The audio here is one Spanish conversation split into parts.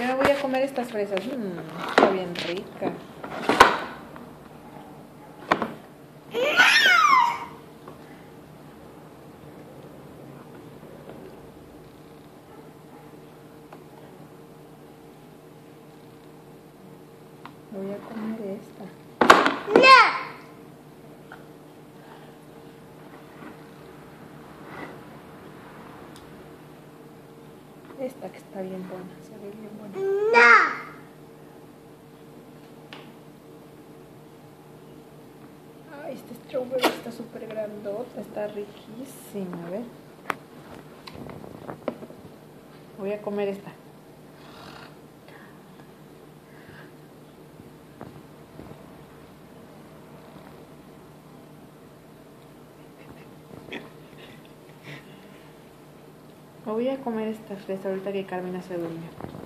Yo me voy a comer estas fresas. Está bien rica. Voy a comer esta. ¡No! Esta que está bien buena, se ve bien buena. ¡No! Ay, este strawberry está súper grandota, está riquísima, a ver. Voy a comer esta. Voy a comer esta fresa ahorita que Carmina se durmió.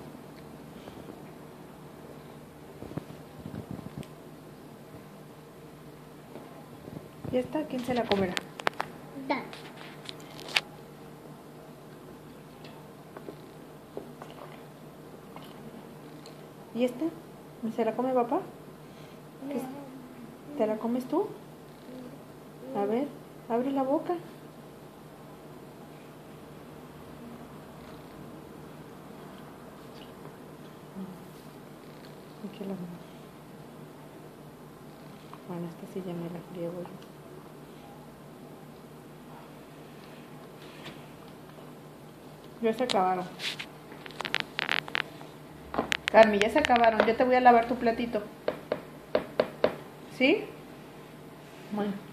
¿Y esta quién se la comerá? Da. ¿Y esta? ¿Se la come papá? ¿Te la comes tú? A ver, abre la boca. Aquí la veo. Bueno, esta sí ya me la friego yo. Ya se acabaron. Carmi, ya se acabaron. Yo te voy a lavar tu platito. ¿Sí? Bueno.